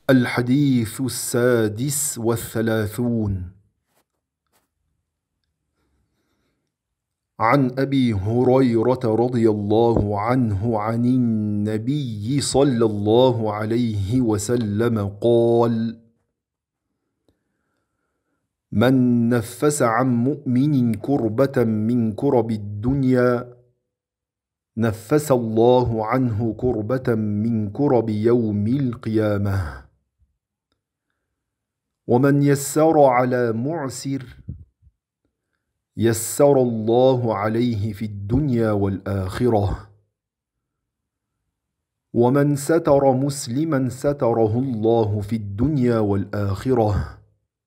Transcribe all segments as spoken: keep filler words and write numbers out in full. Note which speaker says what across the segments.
Speaker 1: الحديث السادس والثلاثون عن أبي هريرة رضي الله عنه عن النبي صلى الله عليه وسلم قال: من نفس عن مؤمن كربة من كرب الدنيا نفس الله عنه كربة من كرب يوم القيامة. ومن يسر على معسر يسر الله عليه في الدنيا والآخرة. ومن ستر مسلما ستره الله في الدنيا والآخرة.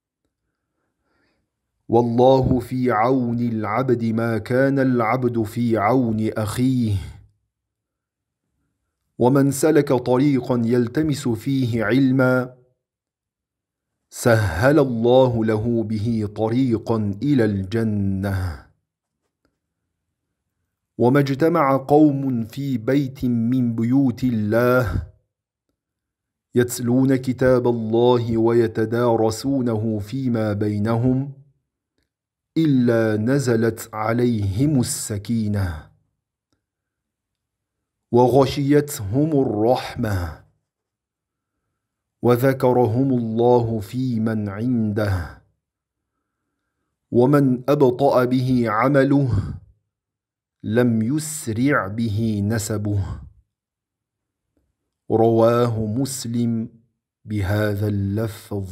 Speaker 1: والله في عون العبد ما كان العبد في عون أخيه. ومن سلك طريقا يلتمس فيه علما سهل الله له به طريقا إلى الجنة. وما اجتمع قوم في بيت من بيوت الله يتلون كتاب الله ويتدارسونه فيما بينهم إلا نزلت عليهم السكينة وغشيتهم الرحمة وذكرهم الله في من عنده. ومن أبطأ به عمله لم يسرع به نسبه. رواه مسلم بهذا اللفظ.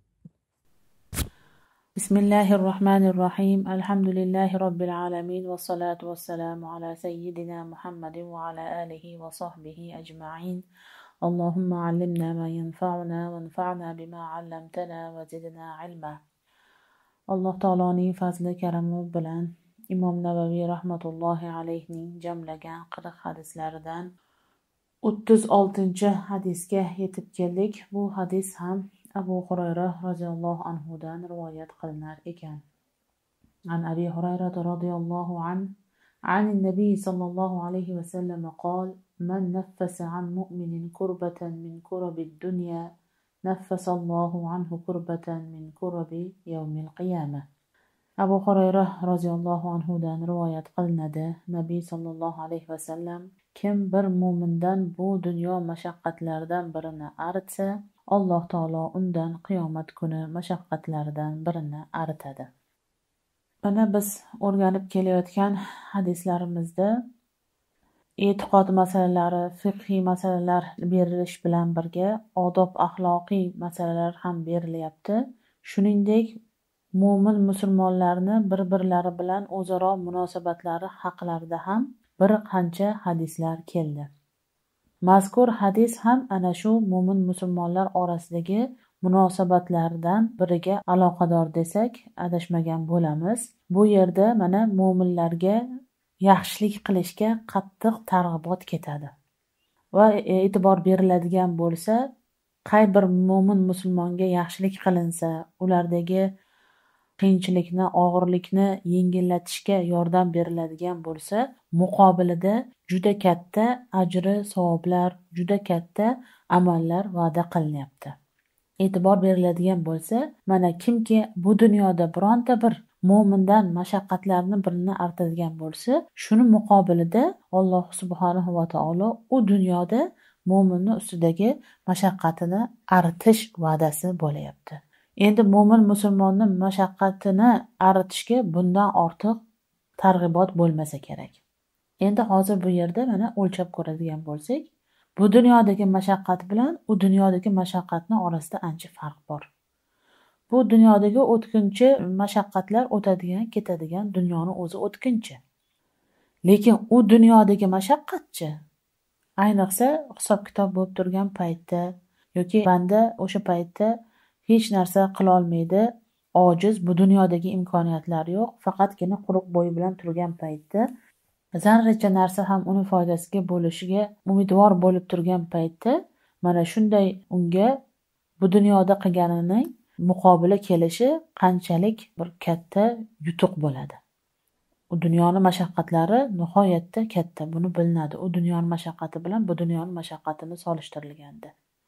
Speaker 2: بسم الله الرحمن الرحيم. الحمد لله رب العالمين، والصلاة والسلام على سيدنا محمد وعلى آله وصحبه أجمعين. اللهم علمنا ما ينفعنا وانفعنا بما علمتنا وزدنا علما. Alloh taoloning fazli karami bilan Imom Navaviy rahmatullohi alayhining jamlagan qirq hadislaridan o'ttiz oltinchi hadisga yetib keldik. Bu hadis ham Abu Hurayra radhiyallohu anhudan rivoyat qilinar ekan. An Abi Hurayra radhiyallohu anhu عن النبي صلى الله عليه وسلم قال: من نفس عن مؤمن كربة من كرب الدنيا نفس الله عنه كربة من كرب يوم القيامة. Abu Hurayra radhiyallohu anhudan rivoyat qilinadi. Nabiy sallallohu alayhi vasallam: kim bir mo'mindan bu dunyo mashaqqatlaridan birini aritsa, Alloh taolo undan qiyomat kuni mashaqqatlaridan birini aritadi. Mana biz o'rganib kelayotgan hadislarimizda e'tiqod masalalari, fiqhiy masalalar berilish bilan birga odob axloqiy masalalar ham berilyapti. Shuningdek, mo'min musulmonlarni bir-birlari bilan o'zaro munosabatlari haqlarida ham bir qancha hadislar keldi. Mazkur hadis ham ana shu mo'min musulmonlar orasidagi munosabatlardan biriga aloqador desak adashmagan bo'lamiz. Bu yerda mana mo'minlarga yaxshilik qilishga qattiq targ'ibot ketadi. Va e'tibor beriladigan bo'lsa, qay bir mo'min musulmonga yaxshilik qilinsa, ulardagi qiyinchilikni, og'irlikni yengillatishga yordam beriladigan bo'lsa, muqobilida juda katta ajri, savoblar, juda katta amallar va'da qilinyapti. E'tibor beriladigan bo'lsa, mana kimki bu dunyoda bironta bir mo'mindan mashaqqatlarni birini artadigan bo'lsa, shuni muqobilida Alloh subhanahu va taolo u dunyoda mo'minni ustidagi mashaqqatini aritish va'dasi bo'layapti. Endi mo'min musulmonni mashaqqatini aritishga bundan ortiq targ'ibot bo'lmasa kerak. Endi hozir bu yerda mana o'lchab ko'radigan bo'lsak, bu dunyodagi mashaqqat bilan u dunyodagi mashaqqatning orasida ancha farq bor. Bu dunyodagi o'tkinchi mashaqqatlar o'tadigan, ketadigan, dunyoni o'zi o'tkinchi. Lekin u dunyodagi mashaqqatchi, ayniqsa hisob-kitob bo'lib turgan paytda yoki banda o'sha paytda hech narsa qila olmaydi, ojiz, bu dunyodagi imkoniyatlari yo'q, faqatgina quruq bo'yi bilan turgan paytda, zarracha narsa ham uni foydasiga bo'lishiga umidvor bo'lib turgan paytda, mana shunday unga bu dunyoda qilganining muqobili kelishi qanchalik bir katta yutuq bo'ladi. U dunyoni mashaqqatlari nihoyatda katta, buni bilinadi. U dunyoni mashaqqati bilan bu dunyoni mashaqqatini solishtirilganda.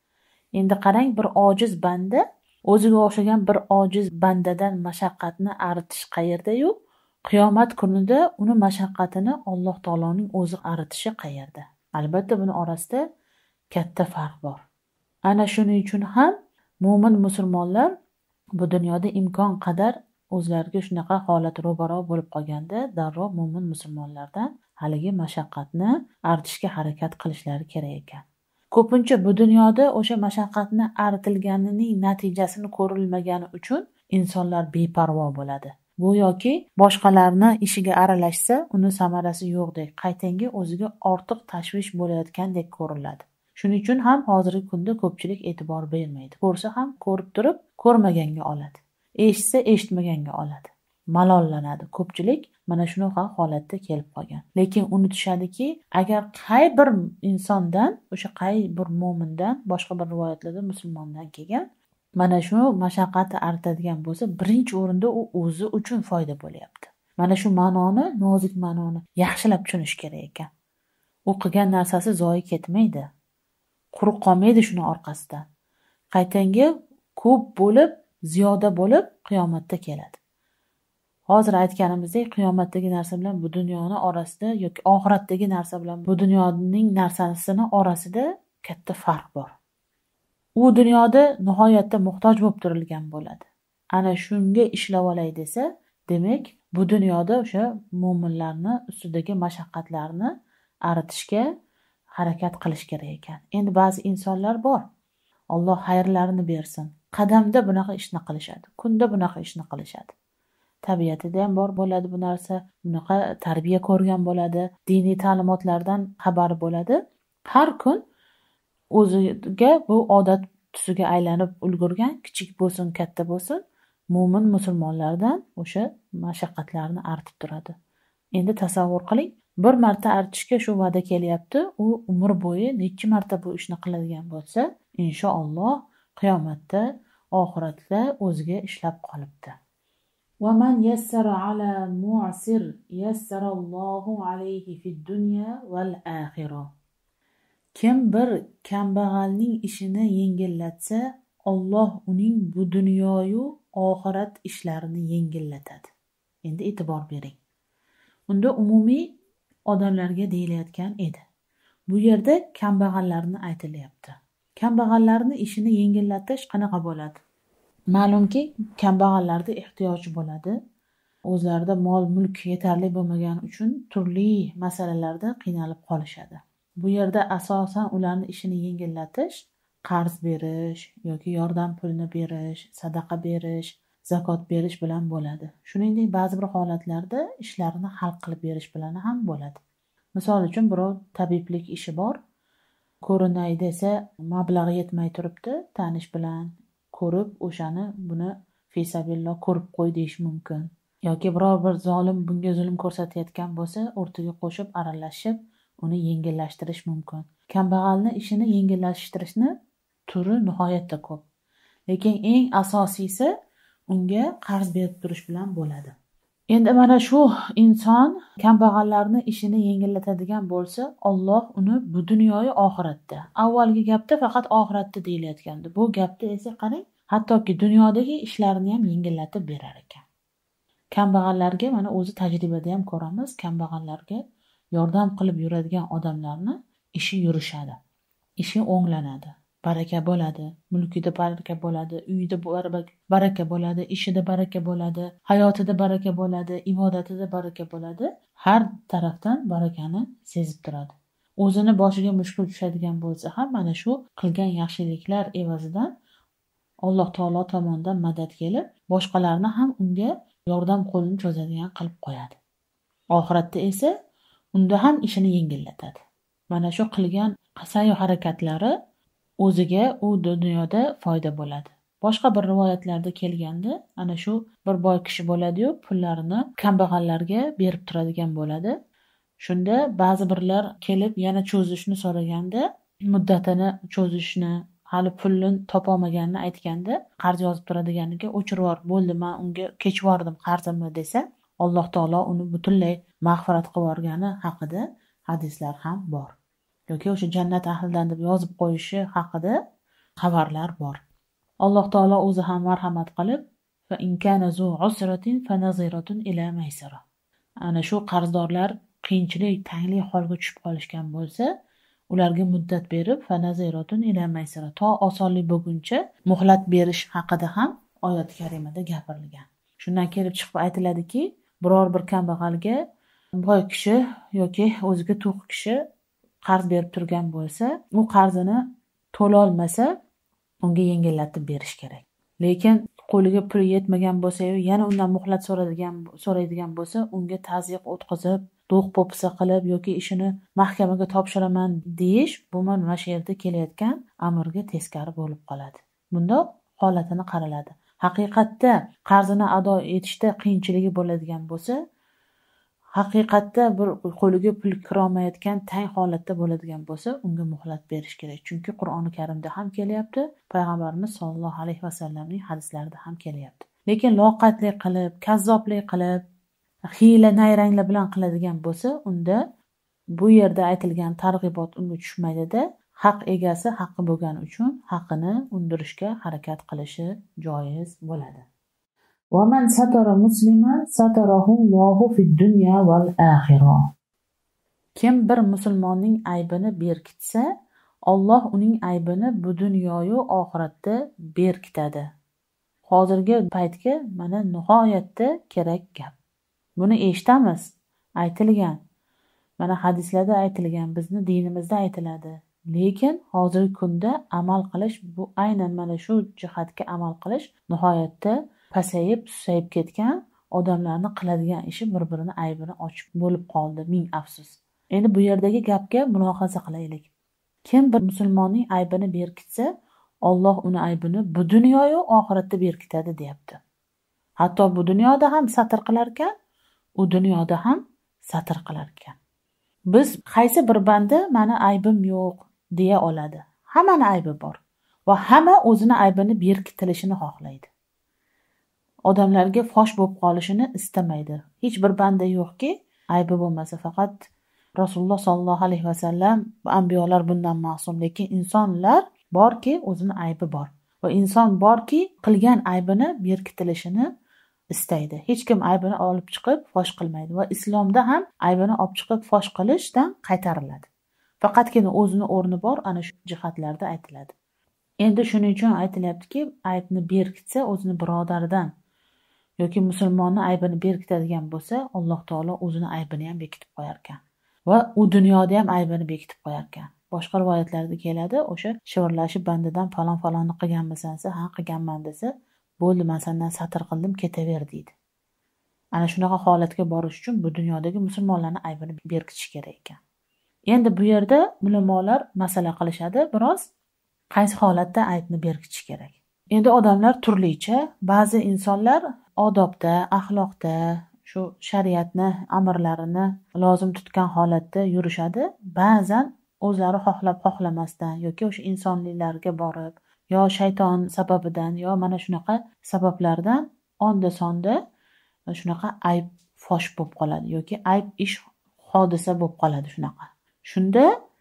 Speaker 2: Endi qarang, bir ojiz banda o'ziga o'xshagan bir ojiz bandadan mashaqqatni aritish qayerda-yu, qiyomat kunida uni mashaqqatini Alloh taoloning o'zi aritishi qayerda? Albatta buni orasida katta farq bor. Ana shuning uchun ham mo'min musulmonlar bu dunyoda imkon qadar o'zlariga shunaqa holat ro'baro bo'lib qolganda darrov mo'min musulmonlardan haligi mashaqqatni artishga harakat qilishlari kerak ekan. Ko'pincha bu dunyoda o'sha mashaqqatni aritilganining natijasini ko'rilmagani uchun insonlar beparvo bo'ladi. Go'yoki boshqalarni ishiga aralashsa, uni samarasi yo'qdek, qaytanga o'ziga ortiq tashvish bo'layotgandek ko'riladi. Shuning uchun ham hozirgi kunda ko'pchilik e'tibor bermaydi. Ko'rsa ham ko'rib turib, ko'rmaganga oladi. Eshitsa eshitmaganga oladi. Malollanadi. Ko'pchilik mana shunaqa holatda kelib qolgan. Lekin unutishadiki, agar qay bir insondan, o'sha qay bir mo'mindan, boshqa bir rivoyatlarda musulmondan kelgan, mana shu mashaqqatni aritadigan bo'lsa, birinchi o'rinda u o'zi uchun foyda bo'lyapti. Mana shu ma'noni, nozik ma'noni yaxshilab tushunish kerak ekan. U qilgan narsasi zoyi ketmaydi. Quruq qolmaydi shuni orqasidan. Qaytanga ko'p bo'lib, ziyoda bo'lib qiyomatda keladi. Hozir aytganimizdek, qiyomatdagi narsa bilan bu dunyoning orasida yoki oxiratdagi narsa bilan bu dunyoning narsasini orasida katta farq bor. U dunyoda nihoyatda muhtoj bo'lib turilgan bo'ladi. Ana shunga ishlab olay desa, demak, bu dunyoda o'sha mo'minlarni ustidagi mashaqqatlarni aritishga harakat qilish kerak ekan. Endi ba'zi insonlar bor. Alloh xayrlarini bersin. Qadamda bunaqa ishni qilishadi. Kunda bunaqa ishni qilishadi. Tabiatida ham bor bo'ladi bu narsa. Bunaqa tarbiya ko'rgan bo'ladi. Diniy ta'limotlardan xabari bo'ladi. Har kun o'ziga bu odat tusiga aylanib ulgurgan, kichik bo'lsin, katta bo'lsin, mo'min musulmonlardan o'sha mashaqqatlarni artib turadi. Endi tasavvur qiling, bir marta artishga shu va'da kelyapti, u umr bo'yi necha marta bu ishni qiladigan bo'lsa, inshaalloh qiyomatda, oxiratda o'ziga ishlab qolibdi. Wa man yassara ala mu'sir yassarallohu alayhi fid dunya wal akhirah. Kim bir kambag'alning ishini yengillatsa, Alloh uning bu dunyoyu oxirat ishlarini yengillatadi. Endi e'tibor bering. Unda umumiy odamlarga deyilayotgan edi. Bu yerda kambag'allarni aytilyapti. Kambag'allarni ishini yengillatish qanaqa bo'ladi? Ma'lumki, kambag'allarda ehtiyoji bo'ladi. O'zlarida mol-mulk yetarli bo'lmagani uchun turli masalalarda qiynalib qolishadi. Bu yerda asosan ularning ishini yengillatish, qarz berish yoki yordam pulini berish, sadaqa berish, zakot berish bilan bo'ladi. Shuningdek, ba'zi bir holatlarda ishlarini hal qilib berish bilan ham bo'ladi. Misol uchun, birov tabiblik ishi bor, ko'rinay desa, mablag'i yetmay turibdi, tanish bilan ko'rib, o'shani buni fisabilloh ko'rib qo'y deyish mumkin. Yoki biror bir zolim bunga zulm ko'rsatayotgan bo'lsa, o'rtaga qo'shib, aralashib, uni yengillashtirish mumkin. Kambag'alni ishini yengillashtirishni turi nihoyatda ko'p. Lekin eng asosiysi unga qarz berib turish bilan bo'ladi. Endi mana shu inson kambag'allarni ishini yengillatadigan bo'lsa, Alloh uni bu dunyoyu oxiratda. Avvalgi gapda faqat oxiratda deyilayotgandi. Bu gapda esa qarang, hattoki dunyodagi ishlarini ham yengillatib berar ekan. Kambag'allarga mana o'zi tajribada ham ko'ramiz, kambag'allarga yordam qilib yuradigan odamlarni ishi yurishadi. Ishi o'nglanadi. Baraka bo'ladi, mulkida baraka bo'ladi, uyida baraka bo'ladi, ishida baraka bo'ladi, hayotida baraka bo'ladi, ibodatida baraka bo'ladi. Har tarafdan barakani sezib turadi. O'zini boshiga mushkul tushadigan bo'lsa ham mana shu qilgan yaxshiliklar evazidan Alloh taolo tomonidan madad kelib, boshqalarni ham unga yordam qo'lini cho'zadigan qilib qo'yadi. Oxiratda esa unda ham ishini yengillatadi. Mana shu qilgan qasay harakatlari o'ziga u dunyoda foyda bo'ladi. Boshqa bir rivoyatlarda kelganda, ana shu bir boy kishi bo'ladi-yu, pullarini kambag'allarga berib turadigan bo'ladi. Shunda ba'zi birlar kelib yana cho'zishni so'raganda, muddatini cho'zishni, hali pulni topolmaganini aytganda, qarz yozib turadiganiga o'chirib bo'ldi, men unga kechvordim qarzimni desa, Alloh taolo uni butunlay mag'firat qilib yuborgani haqida hadislar ham bor. Yoki o'sha jannat ahlidan deb yozib qo'yishi haqida xabarlar bor. Alloh taolo o'zi ham marhamat qilib, fa in kana zu usratin fa naziratun ila maysara. Ana shu qarzdorlar qiyinchilik, tangli holga tushib qolishgan bo'lsa, ularga muddat berib fa naziratun ila maysara, to osonlik bo'lguncha muhlat berish haqida ham oyat karimada gapirilgan. Shundan kelib chiqib aytiladiki, biror bir kambag'alga boy kishi yoki o'ziga to'q kishi qarz berib turgan bo'lsa, u qarzini to'la olmasa, unga yengillatib berish kerak. Lekin qo'liga pul yetmagan bo'lsa-yu, yana undan muhlat so'raydigan so'raydigan bo'lsa, unga tazyiq o'tkazib, do'q po'pisa qilib yoki ishini mahkamaga topshiraman deyish, bu mana shu yerda kelayotgan amrga teskari bo'lib qoladi. Bunda holatini qaraladi. Haqiqatda qarzini ado etishda qiyinchiligi bo'ladigan bo'lsa, haqiqatda bir qo'liga pul kirolmayotgan tang holatda bo'ladigan bo'lsa, unga muhlat berish kerak. Chunki Qur'oni Karimda ham kelyapti, payg'ambarimiz sollallohu alayhi vasallamning hadislarida ham kelyapti. Lekin loqatlik qilib, kazzoblik qilib, hiyla nayranglar bilan qiladigan bo'lsa, unda bu yerda aytilgan targ'ibot unga tushmaydi-da, haq egasi haqqi bo'lgani uchun haqqini undirishga harakat qilishi joiz bo'ladi. وَمَنْ سَتَرَ مُسْلِمًا سَتَرَهُ اللَّهُ فِي الدُّنْيَا وَالْآخِرَةِ. Kim bir musulmonning aybini berkitsa, Alloh uning aybini bu dunyoyu oxiratda berkitadi. Hozirgi paytga mana nihoyatda kerak gap. Buni eshitamiz, aytilgan. Mana hadislarda aytilgan, bizni dinimizda aytiladi. Lekin hozirgi kunda amal qilish, bu aynan mana shu jihatga amal qilish nihoyatda pasayib, susayib ketgan odamlarni qiladigan ishi bir-birini aybini ochib bo'lib qoldi, ming afsus. Endi bu yerdagi gapga mulohaza qilaylik. Kim bir musulmonning aybini berkitsa, Alloh uni aybini bu dunyoyu oxiratda berkitadi, deyapti. Hatto bu dunyoda ham satr qilar ekan, u dunyoda ham satr qilar ekan. Biz qaysi bir banda mani aybim yo'q deya oladi? Hammani aybi bor va hamma o'zini aybini berkitilishini xohlaydi. Odamlarga fosh bo'lib qolishini istamaydi. Hech bir banda yo'qki, aybi bo'lmasa. Faqat Rasululloh sollallohu alayhi vasallam va anbiyolar bundan ma'sum. Lekin insonlar borki, o'zini aybi bor. Va inson borki, qilgan aybini berkitilishini istaydi. Hech kim aybini olib chiqib fosh qilmaydi va islomda ham aybini olib chiqib fosh qilishdan qaytariladi. Faqatgina o'zini o'rni bor, ana shu jihatlarda aytiladi. Endi shuning uchun aytilyaptiki, aybni berkitsa, o'zini birodaridan yoki musulmonni aybini berkitadigan bo'lsa, Alloh taolo o'zini aybini ham bekitib qo'yar ekan va u dunyoda ham aybini bekitib qo'yar ekan. Boshqa rivoyatlarda keladi, o'sha shivirlashib bandadan falon falonni qilganmisansa, ha qilganman desa, bo'ldi, men sendan satr qildim, ketaver deydi. Ana shunaqa holatga borish uchun bu dunyodagi musulmonlarning aybini berkitish kerak ekan. Endi bu yerda ulamolar masala qilishadi, biroz qaysi holatda aybni berkitish kerak. Endi odamlar turlicha, ba'zi insonlar odobda, axloqda, shu shariatni amrlarini lozim tutgan holatda yurishadi. Ba'zan o'zlari xohlab xohlamasdan yoki o'sha insonliklarga borib, yo shayton sababidan, yo mana shunaqa sabablardan onda sonda shunaqa ayb fosh bo'lib qoladi yoki ayb ish hodisa bo'lib qoladi shunaqa. Shunda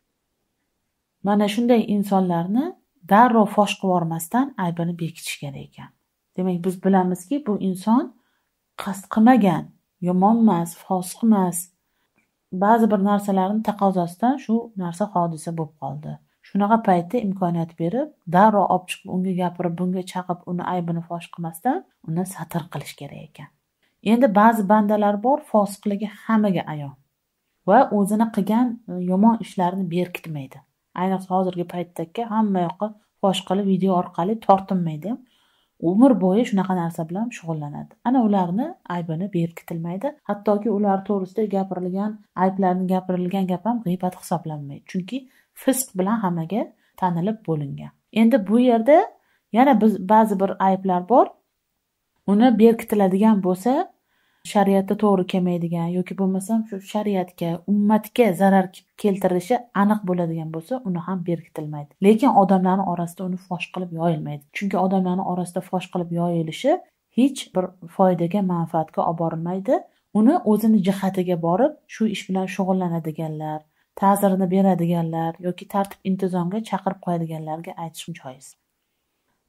Speaker 2: mana shunday insonlarni darrov fosh qilib yormasdan aybini bekitish kerak ekan. Demak, biz bilamizki, bu inson qasd qilmagan, yomon emas, fosiq emas. Ba'zi bir narsalarning taqozosidan shu narsa hodisa bo'lib qoldi. Shunaqa paytda imkoniyat berib, darrov olib chiqib unga gapirib, bunga chaqib, uni aybini fosh qilmasdan uni satr qilish kerak ekan. Endi ba'zi bandalar bor, fosiqligi hammaga ayon va o'zini qilgan yomon ishlarini berkitmaydi. Ayniqsa hozirgi paytdagi hamma yoqqa fosh qilib, video orqali tortinmaydi. Umr bo'yi shunaqa narsa bilan shug'ullanadi. Ana ularni aybini berkitilmaydi. Hattoki ular to'g'risida gapirilgan, ayblarning gapirilgan gap ham g'iybat hisoblanmaydi. Chunki fisq bilan hammaga tanilib bo'lingan. Endi bu yerda yana biz ba'zi bir ayblar bor. Uni berkitiladigan bo'lsa, shariatda to'g'ri kelmaydigan yoki bo'lmasam shu shariatga, ummatga zarar keltirishi aniq bo'ladigan bo'lsa, uni ham berkitilmaydi. Lekin odamlarning orasida uni fosh qilib yoyilmaydi. Chunki odamlarning orasida fosh qilib yoyilishi hech bir foydaga, manfaatga olib borilmaydi. Uni o'zini jihatiga borib, shu ish bilan shug'ullanadiganlar, ta'zirini beradiganlar yoki tartib intizomga chaqirib qo'yadiganlarga aytish joiz.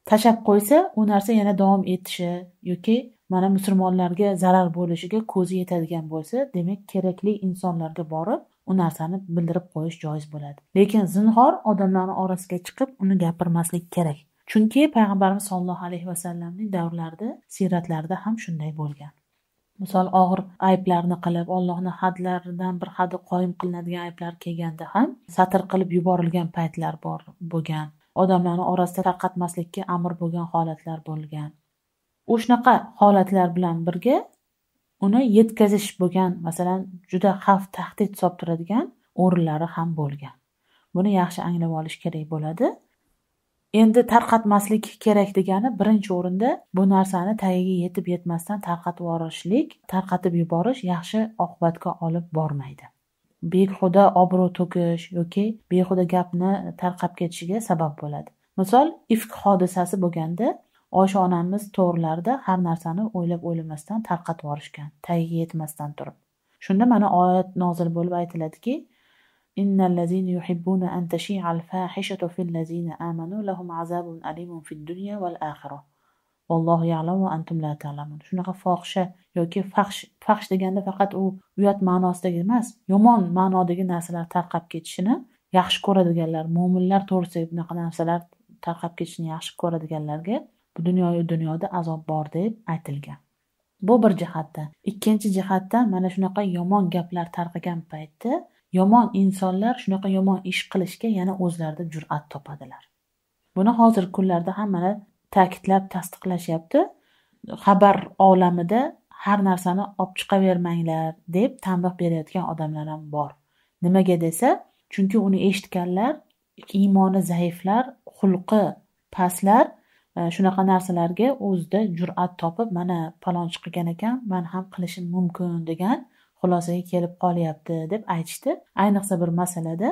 Speaker 2: tashab qo'ysa, u narsa yana davom etishi yoki mana musulmonlarga zarar bo'lishiga ko'zi yetadigan bo'lsa, demak kerakli insonlarga borib u narsani bildirib qo'yish joiz bo'ladi. Lekin zinhor odamlarning orasiga chiqib uni gapirmaslik kerak. Chunki payg'ambarimiz sollallohu alayhi vasallamning davrlarida, siyratlarida ham shunday bo'lgan. Misol og'ir ayblarni qilib, Allohning hadlaridan bir hadi qoyim qilinadigan ayblar kelganda ham satr qilib yuborilgan paytlar bor bo'lgan. Odamlarning orasida tarqatmaslikka amr bo'lgan holatlar bo'lgan. O'shanaqa holatlar bilan birga uni yetkazish bo'lgan, masalan, juda xavf tahdid solib turadigan o'rinlari ham bo'lgan. Buni yaxshi anglab olish kerak bo'ladi. Endi tarqatmaslik kerak degani birinchi o'rinda bu narsani tagiga yetib yetmasdan tarqatib yuborishlik, tarqatib yuborish yaxshi oqibatga olib bormaydi. Behuda obro' to'kish yoki behuda gapni tarqab ketishiga sabab bo'ladi. Misol, ifk hodisasi bo'lganda Oysha onamiz to'g'rilarida har narsani o'ylab o'ylamasdan tarqatib yuborishgan, tagiga yetmasdan turib. Shunda mana oyat nozil bo'lib aytiladiki: Innallazina yuhibbuna an tashi'al fahishatu fil lazina amanu lahum azabun alimun fid dunya wal akhirah. Vallohu ya'lamu wa antum la ta'lamun. Shunaqa fohisha yoki fahsh, fahsh deganda faqat u uyat ma'nosidagi emas, yomon ma'nodagi narsalar tarqab ketishini yaxshi ko'radiganlar, mu'minlar to'g'risidagi bunaqa narsalar tarqab ketishini yaxshi ko'radiganlarga bu dunyoyu dunyoda azob bor deb aytilgan. Bu bir jihatdan. Ikkinchi jihatdan mana shunaqa yomon gaplar tarqagan paytda yomon insonlar shunaqa yomon ish qilishga yana o'zlarida jur'at topadilar. Buni hozirgi kunlarda ham mana ta'kidlab tasdiqlashyapti. Xabar olamida har narsani olib chiqavermanglar deb tanbeh berayotgan odamlar ham bor. Nimaga desa, chunki uni eshitganlar, iymoni zaiflar, xulqi pastlar shunaqa narsalarga o'zida jur'at topib, mana palonchi qilgan ekan, men ham qilishim mumkin degan xulosaga kelib qolyapti deb aytishdi. Ayniqsa bir masalada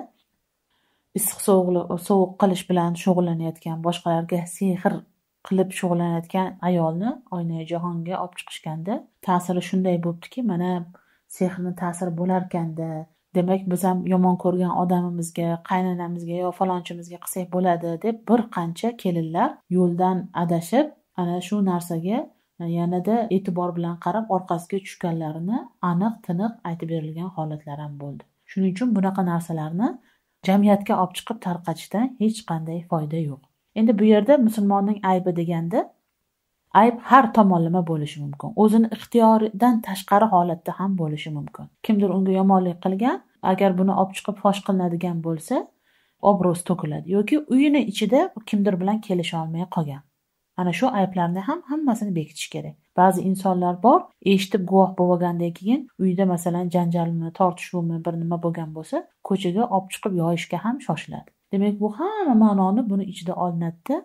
Speaker 2: issiq sovuq qilish bilan shug'ullanayotgan, boshqalarga sehr qilib shug'ullanayotgan ayolni oynai jahonga olib chiqishganda ta'siri shunday bo'libdiki, mana sehrni ta'siri bo'larkanda, demak biz ham yomon ko'rgan odamimizga, qaynonamizga yo falonchimizga qilsak bo'ladi deb bir qancha kelinlar yo'ldan adashib, ana shu narsaga yanada e'tibor bilan qarab orqasiga tushganlarini aniq tiniq aytib berilgan holatlar ham bo'ldi. Shuning uchun bunaqa narsalarni jamiyatga olib chiqib tarqatishdan hech qanday foyda yo'q. Endi bu yerda musulmonning aybi deganda ayb har tomonlama bo'lishi mumkin. O'zini ixtiyoridan tashqari holatda ham bo'lishi mumkin. Kimdir unga yomonlik qilgan, agar buni olib chiqib fosh qilinadigan bo'lsa, obro'si to'kiladi yoki uyini ichida kimdir bilan kelisha olmay qolgan. Ana shu ayblarni ham hammasini bekitish kerak. Ba'zi insonlar bor, eshitib guvoh bo'lgandan keyin uyda masalan janjalmi, tortishuvmi, bir nima bo'lgan bo'lsa, ko'chaga olib chiqib yoyishga ham shoshiladi. Demak, bu hamma ma'noni buni ichida olinadi.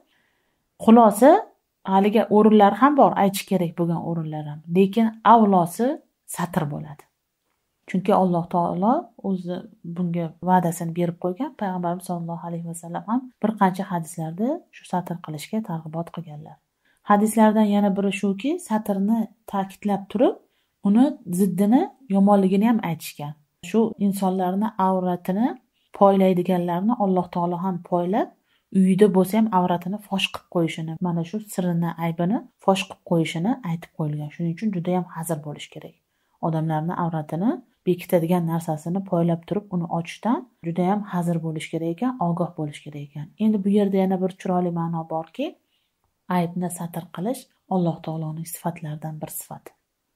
Speaker 2: Xulosa, haliga o'rinlar ham bor, aytish kerak bo'lgan o'rinlar ham. Lekin avlosi satr bo'ladi. Chunki Alloh taolo o'zi bunga va'dasini berib qo'ygan. Payg'ambarimiz sollallohu alayhi vasallam ham bir qancha hadislarda shu satr qilishga targ'ibot qilganlar. Hadislardan yana biri shuki, satrni ta'kidlab turib, uni ziddini, yomonligini ham aytishgan. Shu insonlarni avratini poylaydiganlarni Alloh taolo ham poylab, uyida bo'lsa ham avratini fosh qilib qo'yishini, mana shu sirrini, aybini fosh qilib qo'yishini aytib qo'yilgan. Shuning uchun juda ham hazir bo'lish kerak. Odamlarning avratini bekitadigan narsasini poylab turib uni ochishdan juda ham hazir bo'lish kerak ekan, ogoh bo'lish kerak ekan. Endi bu yerda yana bir chiroyli ma'no borki, aybni satr qilish Alloh taoloning sifatlaridan bir sifati.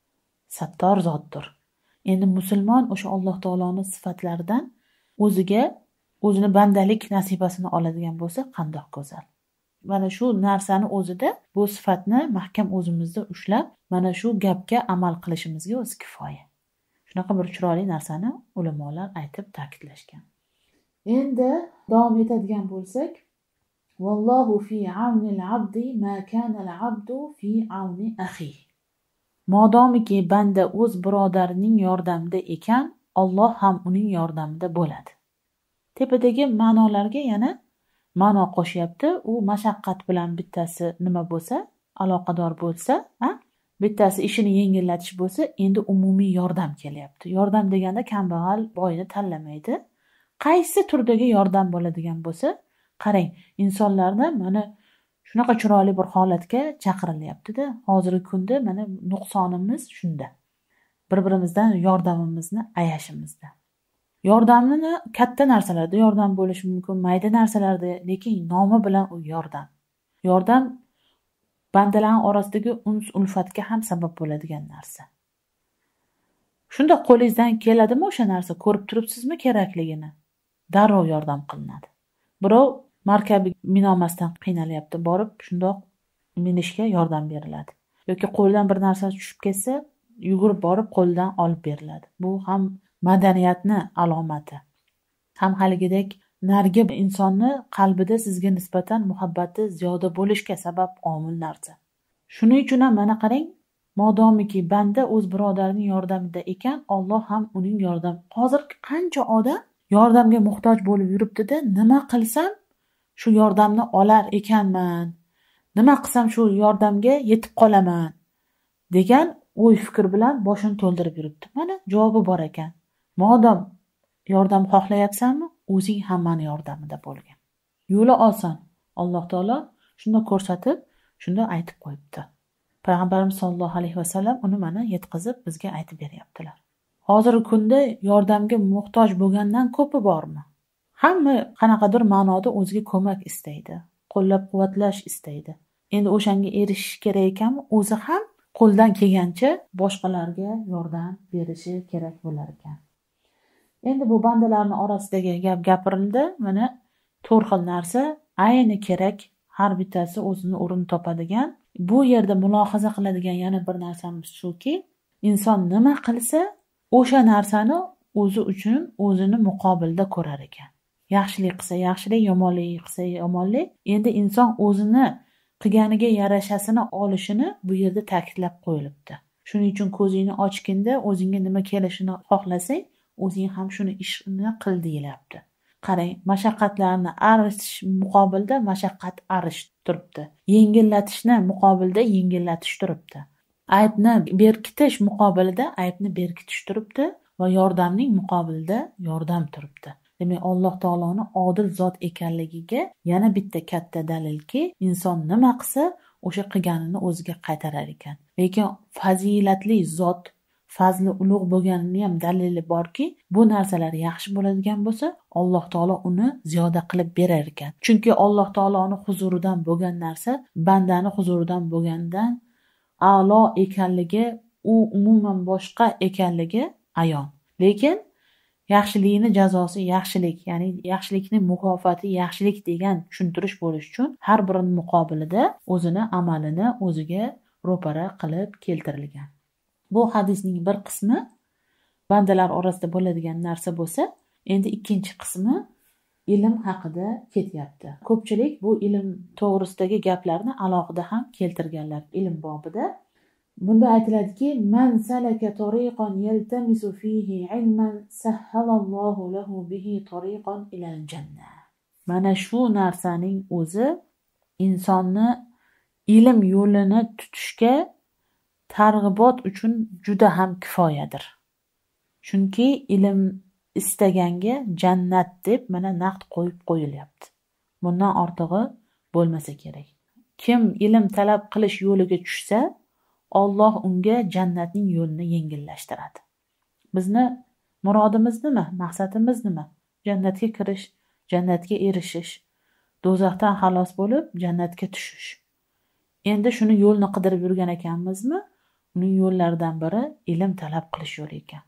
Speaker 2: Sattor zotdir. Endi musulmon o'sha Alloh taoloning sifatlaridan o'ziga o'zini bandalik nasibasini oladigan bo'lsa, qandoq go'zal. Mana shu narsani o'zida, bu sifatni mahkam o'zimizda ushlab, mana shu gapga amal qilishimizga o'zi kifoya. Shunaqa bir chiroyli narsani ulamolar aytib ta'kidlashgan. Endi davom etadigan bo'lsak, vallohu fi awnil abdi ma kana al-abdu fi awni akhi. Modomiki banda o'z birodarining yordamida ekan, Alloh ham uning yordamida bo'ladi. Tepadagi ma'nolarga yana ma'no qo'shyapti. U mashaqqat bilan bittasi nima bo'lsa, aloqador bo'lsa, ha? Bittasi ishini yengillatish bo'lsa, endi umumiy yordam kelyapti. Yordam deganda kambag'al boyni tanlamaydi. Qaysi turdagi yordam bo'ladigan bo'lsa, qarang, insonlarni mana shunaqa chiroyli bir holatga chaqirilyapti-da. Hozirgi kunda mana nuqsonimiz shunda. Bir-birimizdan yordamimizni ayashimizda. Yordamni katta narsalarda yordam bo'lishi mumkin, mayda narsalarda, lekin nomi bilan u yordam. Yordam bandalarning orasidagi uns ulfatga ham sabab bo'ladigan narsa. Shunda qo'lingizdan keladimi o'sha narsa, ko'rib turibsizmi kerakligini? Darrov yordam qilinadi. Birov markabi minolmasdan qiynalyapti, borib shundoq minishga yordam beriladi. Yoki qo'ldan bir narsa tushib ketsa, yugurib borib qo'ldan olib beriladi. Bu ham madaniyatni alomati. Ham haligidek nargi insonni qalbida sizga nisbatan muhabbati ziyoda bo'lishga sabab omil narsa. Shuning uchun ham mana qarang, modomiki banda o'z birodarining yordamida ekan, Alloh ham uning yordam. Hozir qancha odam yordamga muhtoj bo'lib yuribdi-da, nima qilsam shu yordamni olar ekanman, nima qilsam shu yordamga yetib qolaman degan o'y fikr bilan boshini to'ldirib yuribdi. Mana javobi bor ekan. Modom yordam xohlayapsanmi, o'zing hammani yordamida bo'lgin. Yo'li oson. Alloh taolo shunda ko'rsatib, shunda aytib qo'yibdi. Payg'ambarimiz sollallohu alayhi vasallam uni mana yetkazib bizga aytib beryaptilar. Hozirgi kunda yordamga muhtoj bo'lgandan ko'pi bormi? Hamma qanaqadir ma'noda o'ziga ko'mak istaydi, qo'llab-quvvatlash istaydi. Endi o'shanga erishish kerak ekanmi, o'zi ham qo'ldan kelgancha boshqalarga yordam berishi kerak bo'lar ekan. Endi bu bandalarning orasidagi gap gapirildi. Mana to'rt xil narsa ayni kerak, har bittasi o'zini o'rin topadigan. Bu yerda mulohaza qiladigan yana bir narsamiz shuki, inson nima qilsa, o'sha narsani o'zi uchun o'zini muqobilda ko'rar ekan. Yaxshilik qilsa yaxshilik, yomonlik qilsa yomonlik. Endi inson o'zini qilganiga yarashasini olishini bu yerda ta'kidlab qo'yilibdi. Shuning uchun ko'zingni ochganda o'zingga nima kelishini xohlasang, o'zing ham shuni ishni qil deyilyapti. Qarang, mashaqqatlarni aritish muqobilda mashaqqat arish turibdi. Yengillatishni muqobilda yengillatish turibdi. Aybni berkitish muqobilida aybni berkitish turibdi va yordamning muqobilida yordam turibdi. Demak, Alloh taoloning odil zot ekanligiga yana bitta katta dalilki, inson nima qilsa, o'sha qilganini o'ziga qaytarar ekan. Lekin fazilatli zot, fazli ulug' bo'lganini ham dalili borki, bu narsalar yaxshi bo'ladigan bo'lsa, Alloh taolo uni ziyoda qilib berar ekan. Chunki Alloh taoloning huzuridan bo'lgan narsa bandani huzuridan bo'lgandan a'lo ekanligi, u umuman boshqa ekanligi ayon. Lekin yaxshilikni jazosi yaxshilik, ya'ni yaxshilikning mukofoti yaxshilik degan tushuntirish bo'lish uchun har birining muqobilida o'zini amalini o'ziga ro'para qilib keltirilgan. Bu hadisning bir qismi bandalar orasida bo'ladigan narsa bo'lsa, endi ikkinchi qismi ilm haqida ketyapti. Ko'pchilik bu ilm to'g'risidagi gaplarni alohida ham keltirganlar ilm bobida. Bunda aytiladiki, man salaka tariqan yaltamisu fihi ilman sahhalallohu lahu bihi tariqan ilal jannah. Mana shu narsaning o'zi insonni ilm yo'lini tutishga targ'ibot uchun juda ham kifoyadir. Chunki ilm istaganga jannat deb mana naqd qo'yib qo'yilyapti. Bundan ortig'i bo'lmasa kerak. Kim ilm talab qilish yo'liga tushsa, Alloh unga jannatning yo'lini yengillashtiradi. Bizni murodimiz nima? Maqsadimiz nima? Jannatga kirish, jannatga erishish, do'zaxdan xalos bo'lib jannatga tushish. Endi shuni yo'lni qidirib yurgan ekanmizmi? Uning yo'llaridan biri ilm talab qilish yo'li ekan.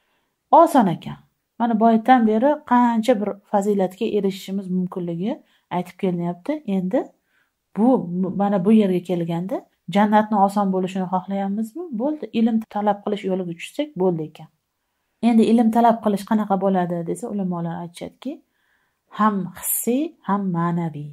Speaker 2: Oson ekan. Mana boydan beri qancha bir fazilatga erishishimiz mumkinligi aytib kelinyapti. Endi bu mana bu yerga kelganda jannatning oson bo'lishini xohlayapmizmi? Bo'ldi, ilm talab qilish yo'liga tushsak bo'ldi ekan. Endi ilm talab qilish qanaqa bo'ladi desa, ulamolar aytishadiki, ham hissiy, ham ma'naviy.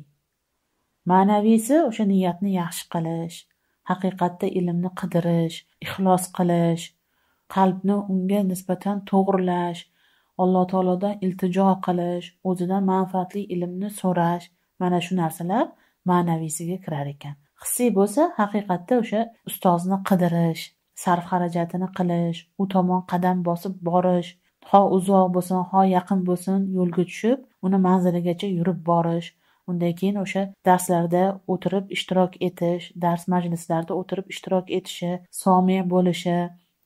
Speaker 2: Ma'naviysi o'sha niyatni yaxshi qilish, haqiqatda ilmni qidirish, ixlos qilish, qalbni unga nisbatan to'g'rilash, Alloh taolodan iltijo qilish, o'zidan manfaatli ilmni so'rash, mana shu narsalar ma'naviysiga kirar ekan. Hissiy bo'lsa, haqiqatda o'sha ustozni qidirish, sarf xarajatini qilish, u tomon qadam bosib borish, ho uzoq bo'lsin, ho yaqin bo'lsin, yo'lga tushib, uni manziligacha yurib borish, undan keyin o'sha darslarda o'tirib ishtirok etish, dars majlislarida o'tirib ishtirok etishi, somi bo'lishi,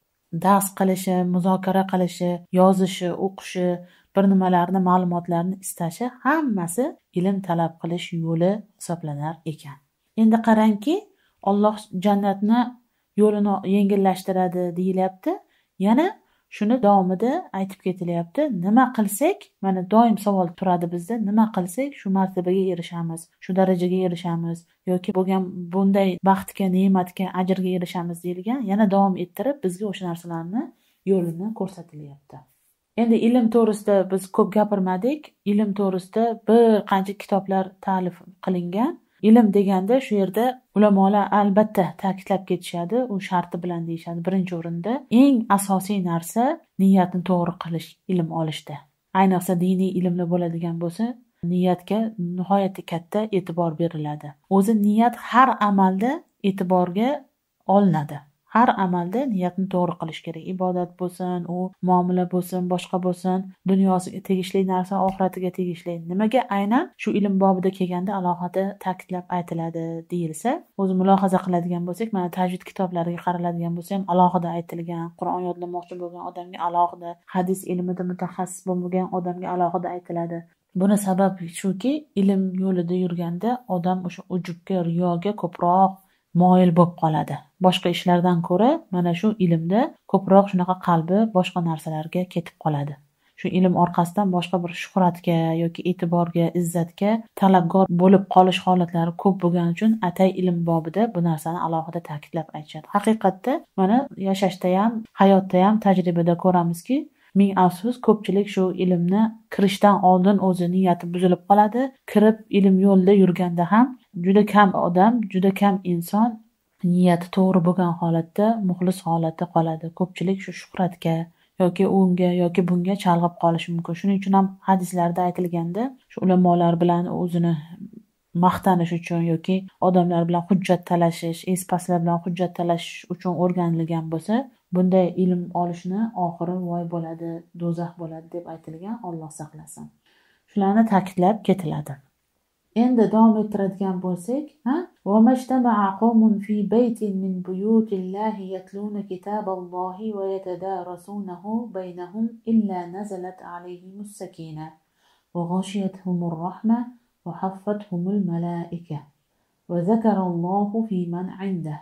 Speaker 2: dars qilishi, muzokara qilishi, yozishi, o'qishi, bir nimalarni ma'lumotlarni istashi hammasi ilm talab qilish yo'li hisoblanar ekan. Endi qarangki, Alloh jannatni yo'lini yengillashtiradi deyilyapti. Yana shuni davomida aytib ketilyapti. Nima qilsak, mana doim savol turadi bizda, nima qilsak shu martabaga erishamiz, shu darajaga erishamiz yoki bo'lgan bunday baxtga, ne'matga, ajrga erishamiz deyilgan. Yana davom ettirib bizga o'sha narsalarni yo'lini ko'rsatilyapti. Endi ilm to'g'risida biz ko'p gapirmadik. Ilm to'g'risida bir qancha kitoblar ta'lif qilingan. Ilm deganda shu yerda ulamolar albatta ta'kidlab ketishadi, u sharti bilan deyishadi. Birinchi o'rinda eng asosiy narsa niyatni to'g'ri qilish ilm olishda. Ayniqsa diniy ilmlar bo'ladigan bo'lsa, niyatga nihoyatda katta e'tibor beriladi. O'zi niyat har amalda e'tiborga olinadi. Har amalda niyatni to'g'ri qilish kerak. Ibodat bo'lsin, u muomala bo'lsin, boshqa bo'lsin, dunyosiga tegishli narsa oxiratiga tegishli. Nimaga aynan shu ilm bobida kelganda alohida ta'kidlab aytiladi deyilsa, o'zi mulohaza qiladigan bo'lsak, mana tajvid kitoblariga qaraladigan bo'lsa ham alohida aytilgan, Qur'on yodlamoqchi bo'lgan odamga alohida, hadis ilmida mutaxassis bo'lgan odamga alohida aytiladi. Buni sababi shuki, ilm yo'lida yurganda odam o'sha ujubga, riyoga ko'proq moyil bo'lib qoladi. Boshqa ishlardan ko'ra mana shu ilmda ko'proq shunaqa qalbi boshqa narsalarga ketib qoladi. Shu ilm orqasidan boshqa bir shuhratga yoki e'tiborga, izzatga talabgor bo'lib qolish holatlari ko'p bo'lgani uchun atay ilm bobida bu narsani alohida ta'kidlab aytishadi. Haqiqatda mana yashashda ham, hayotda ham tajribada ko'ramizki, ming afsus ko'pchilik shu ilmni kirishdan oldin o'zi niyati buzilib qoladi. Kirib ilm yo'lida yurganda ham juda kam odam, juda kam inson niyati to'g'ri bo'lgan holatda, muxlis holatda qoladi. Ko'pchilik shu shuhratga yoki unga yoki bunga chalg'ib qolishi mumkin. Shuning uchun ham hadislarda aytilganda, shu ulamolar bilan o'zini maqtanish uchun yoki odamlar bilan hujjat talashish, espaslar bilan hujjat talashish uchun o'rganilgan bo'lsa, bunday ilm olishni oxiri voy bo'ladi, do'zax bo'ladi deb aytilgan, Alloh saqlasin. Shularni ta'kidlab ketiladi. Endi davom ettiradigan bo'lsak, ha? Va majtama'a qawmun fi baytin min buyutillahi yatluna kitaballohi va yatadarasunahu baynahum illa nazalat alayhimus sakina va ghashiyatuhumur rahma va haffathumul malaika va zakarallohu fi man 'indah.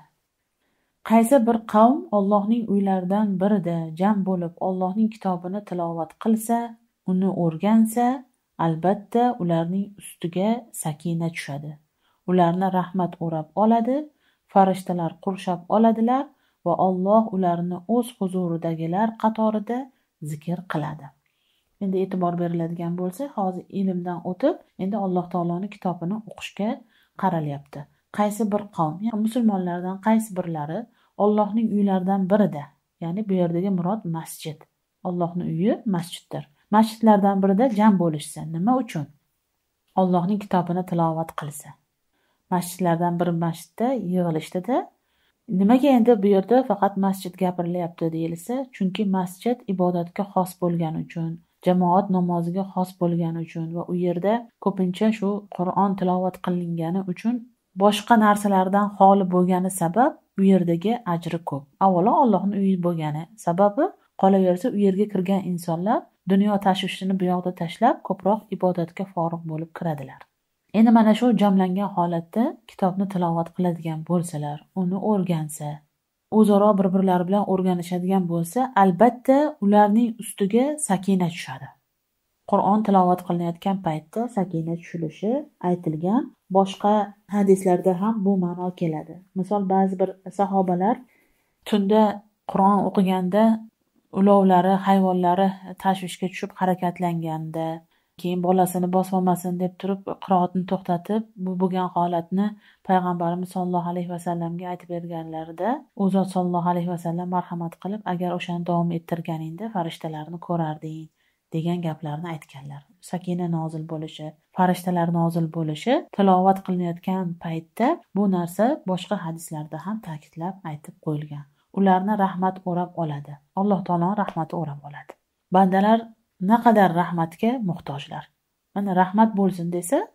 Speaker 2: Qaysi bir qavm Allohning uylaridan birida jam bo'lib Allohning kitobini tilovat qilsa, uni o'rgansa, albatta ularning ustiga sakina tushadi. Ularni rahmat o'rab oladi, farishtalar qurshab oladilar va Alloh ularni o'z huzuridagilar qatorida zikr qiladi. Endi e'tibor beriladigan bo'lsa, hozir ilmdan o'tib, endi Alloh taoloning kitobini o'qishga qaralyapti. Qaysi bir qavm, ya'ni musulmonlardan qaysi birlari Allohning uylaridan birida, ya'ni bu yerdagi murod masjid. Allohning uyi masjiddir. Masjidlardan birida jam bo'lishsa, nima uchun? Allohning kitobini tilovat qilsa. Masjidlardan bir masjidda yig'ilishdida, nimaga endi bu yerda faqat masjid gapirilyapti deyilsa, chunki masjid ibodatga xos bo'lgani uchun, jamoat namoziga xos bo'lgani uchun va u yerda ko'pincha shu Qur'on tilovat qilingani uchun boshqa narsalardan xoli bo'lgani sabab u yerdagi ajri ko'p. Avvalo Allohning uyi bo'lgani sababi, qolaversa u yerga kirgan insonlar dunyo tashvishini bu yoqda tashlab ko'proq ibodatga forig' bo'lib kiradilar. Endi mana shu jamlangan holatda kitobni tilovat qiladigan bo'lsalar, uni o'rgansa, o'zaro bir-birlari bilan o'rganishadigan bo'lsa, albatta ularning ustiga sakina tushadi. Qur'on tilovat qilinayotgan paytda sakina tushilishi aytilgan. Boshqa hadislarda ham bu ma'no keladi. Misol ba'zi bir sahobalar tunda Qur'on o'qiganda ulovlari, hayvonlari tashvishga tushib harakatlanganda, keyin bolasini bosmasin deb turib qiroatni to'xtatib, bu bo'lgan holatni payg'ambarimiz sollallohu alayhi vasallamga aytib berganlarida, u zot sollallohu alayhi vasallam marhamat qilib, agar o'shani davom ettirganingda farishtalarni ko'rarding degan gaplarni aytganlar. Sakina nozil bo'lishi, farishtalar nozil bo'lishi tilovat qilinayotgan paytda bu narsa boshqa hadislarda ham ta'kidlab aytib qo'yilgan. Ularni rahmat o'rab oladi. Alloh taoloning rahmati o'rab oladi. Bandalar naqadar rahmatga muhtojlar. Mana rahmat bo'lsin desa,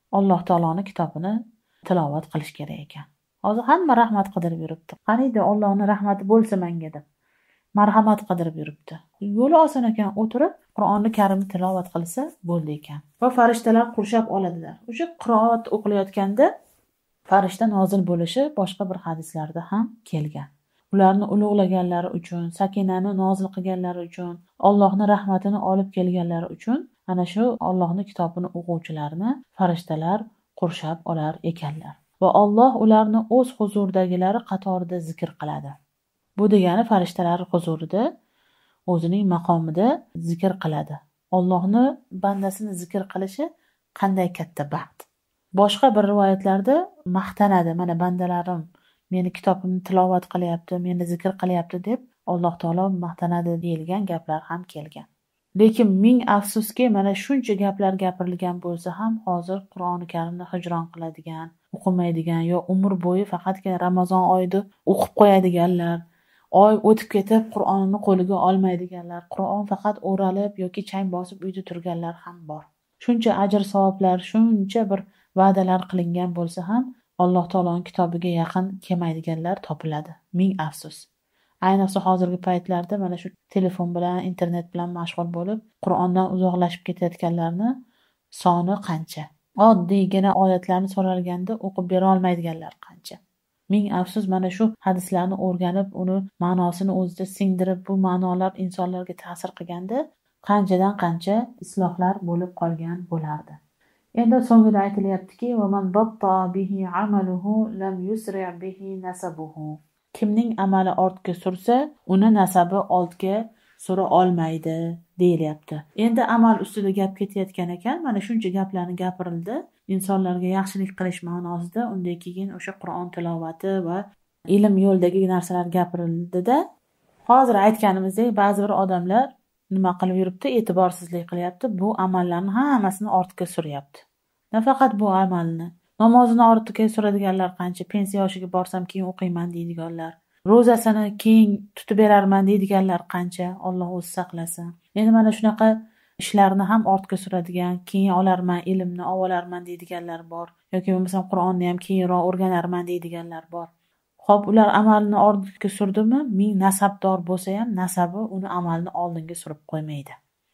Speaker 2: Alloh taoloning kitobini tilovat qilish kerak ekan. Hozir hamma rahmat qidirib yuribdi. Qaniydi Allohning rahmati bo'lsa menga deb marhamat qidirib yuribdi. Yo'li oson ekan, o'tirib Qur'onni Karimni tilovat qilsa bo'ldi ekan. Va farishtalar qurshab oladilar. O'sha qiroat o'qilayotganda farishta nozil bo'lishi boshqa bir hadislarda ham kelgan. Ularni ulug'laganlari uchun, sakinani nozil qilganlari uchun, Allohning rahmatini olib kelganlari uchun ana shu Allohning kitobini o'quvchilarni farishtalar qurshab olar ekanlar. Va Alloh ularni o'z huzuridagilari qatorida zikr qiladi. Bu degani farishtalar huzurida o'zining maqomida zikr qiladi. Allohni bandasini zikr qilishi qanday katta baxt. Boshqa bir rivoyatlarda maqtanadi, mana bandalarim meni kitobimni tilovat qilyapti, meni zikr qilyapti deb Alloh taolo maqtanadi deyilgan gaplar ham kelgan. Lekin ming afsuski, mana shuncha gaplar gapirilgan bo'lsa ham hozir Qur'oni Karimni hijron qiladigan, o'qimaydigan yo umr bo'yi faqatgina Ramazon oyida o'qib qo'yadiganlar, oy o'tib ketib Qur'onni qo'liga olmaydiganlar, Qur'on faqat o'ralib yoki chang bosib uyda turganlar ham bor. Shuncha ajr savoblar, shuncha bir va'dalar qilingan bo'lsa ham Alloh taoloning kitobiga yaqin kelmaydiganlar topiladi. Ming afsus. Ayniqsa hozirgi paytlarda mana shu telefon bilan, internet bilan mashg'ul bo'lib, Qur'ondan uzoqlashib ketayotganlarni soni qancha? Oddiygina oyatlarni so'ralganda o'qib bera olmaydiganlar qancha? Ming afsus, mana shu hadislarni o'rganib, uni ma'nosini o'zida singdirib, bu ma'nolar insonlarga ta'sir qilganda qanchadan qancha islohlar bo'lib qolgan bo'lardi. Endi so'ngida aytilyaptiki, "Va man batta bihi amaluhu lam yusri' bihi nasabuhu." Kimning amali ortga sursa, uni nasabi ortga sura olmaydi deyilyapti. Endi amal ustida gap ketayotgan ekan, mana shuncha gaplarni gapirildi. Insonlarga yaxshilik qilish ma'nosida, undan keyin o'sha Qur'on tilovati va ilm yo'ldagi narsalar gapirildi-da, hozir aytganimizdek ba'zi bir odamlar nima qilib yuribdi, e'tiborsizlik qilyapti, bu amallarni hammasini ortga suryapti. Nafaqat bu amalni, namozini ortga suradiganlar qancha, pensiya yoshiga borsam keyin o'qiyman deydiganlar, ro'zasini keyin tutib berarman deydiganlar qancha, Alloh o'zi saqlasin. Endi mana shunaqa ishlarni ham ortga suradigan, keyin olarman, ilmni olarman deydiganlar bor, yoki bo'lmasam Qur'onni ham keyinroq o'rganarman deydiganlar bor. Xo'p, ular amalni ortga surdimi, ming nasabdor bo'lsa ham nasabi uni amalni oldinga surib qo'ymaydi.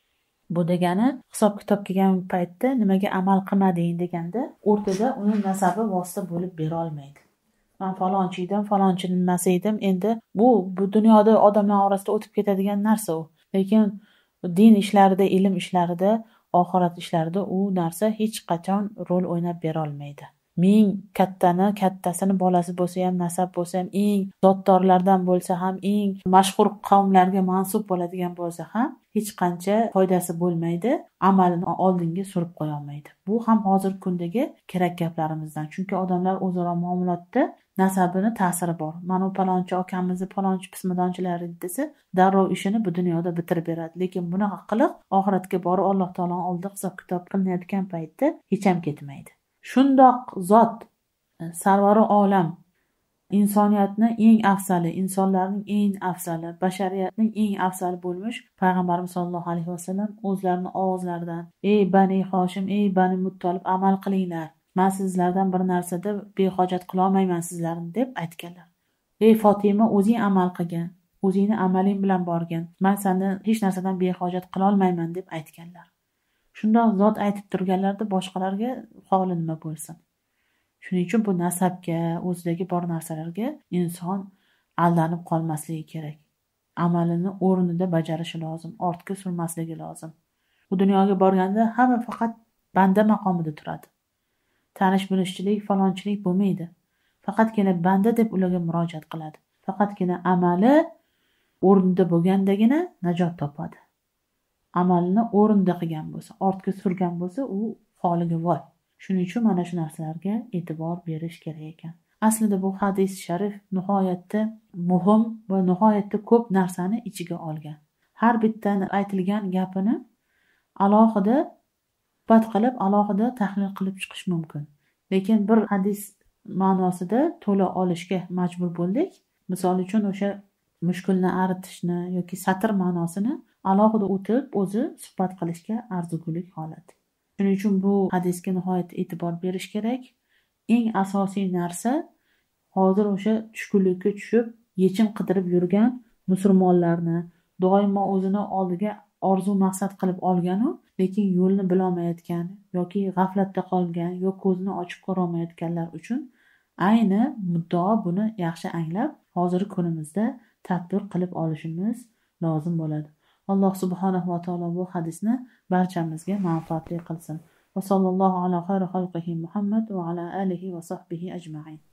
Speaker 2: Bu degani hisob kitob kelgan paytda nimaga amal qilmading deganda, o'rtada uni nasabi vosita bo'lib bera olmaydi. Men falonchi edim, falonchining nimasi edim, endi bu bu dunyoda odamlar orasida o'tib ketadigan narsa u. Lekin din ishlarida, ilm ishlarida, oxirat ishlarida u narsa hech qachon rol o'ynab bera olmaydi. Ming kattani, kattasini bolasi bo'lsa ham, nasab bo'lsa ham, eng zotdorlardan bo'lsa ham, eng mashhur qavmlarga mansub bo'ladigan bo'lsa ham, hech qancha foydasi bo'lmaydi, amalini oldinga surib qo'ya olmaydi. Bu ham hozir kundagi kerak gaplarimizdan. Chunki odamlar o'zaro muomalotda nasabini ta'siri bor. Mana palonchi akamizni palonchi pismadonchilar desa, darrov ishini bu dunyoda bitirib beradi. Lekin bunaqa qilib oxiratga borib Alloh taoloning oldida hisob kitob qilinayotgan paytda hech ham ketmaydi. Shundoq zot, sarvari olam, insoniyatni eng afzali, insonlarning eng afzali, bashariyatning eng afzali bo'lmish Payg'ambarimiz sollallohu alayhi vasallam o'zlarining og'izlaridan: "Ey Bani Hoshim, ey Bani Muttolib, amal qilinglar. Men sizlardan bir narsada behojat qila olmayman sizlarni" deb aytganlar. "Ey Fatima, o'zing amal qilgin, o'zingning amaling bilan borgin. Men sendan hech narsadan behojat qila olmayman" deb aytganlar. Shundoq zot aytib turganlarda boshqalarga holi nima bo'lsin? Shuning uchun bu nasabga, o'zidagi bor narsalarga inson aldanib qolmasligi kerak. Amalini o'rnida bajarishi lozim, ortga surmasligi lozim. Bu dunyoga borganda hamma faqat banda maqomida turadi. Tanish bilishchilik, falonchilik bo'lmaydi. Faqatgina banda deb ularga murojaat qiladi. Faqatgina amali o'rnida bo'lgandagina najot topadi. Amalini o'rinda qilgan bo'lsa, ortga surgan bo'lsa, u holiga voy. Shuning uchun mana shu narsalarga e'tibor berish kerak ekan. Aslida bu hadis sharif nihoyatda muhim va nihoyatda ko'p narsani ichiga olgan. Har bitta aytilgan gapini alohida bat qilib, alohida tahlil qilib chiqish mumkin. Lekin bir hadis ma'nosida to'la olishga majbur bo'ldik. Misol uchun o'sha mushkulni aritishni yoki satr ma'nosini alohida o'tib o'zi suhbat qilishga arzigulik holat. Shuning uchun bu hadisga nihoyatda e'tibor berish kerak. Eng asosiy narsa hozir o'sha tushkunlikka tushib yechim qidirib yurgan musulmonlarni, doimo o'zini oldiga orzu maqsad qilib olgan-u, lekin yo'lni bilolmayotgan yoki g'aflatda qolgan yoki ko'zini ochib ko'rolmayotganlar uchun ayni muddao buni yaxshi anglab, hozirgi kunimizda tatbiq qilib olishimiz lozim bo'ladi. Alloh subhanahu va taolo bu hadisni barchamizga manfaatli qilsin. Va sallallohu ala xayri xalqihi Muhammad va ala alihi va sahbihi ajma'in.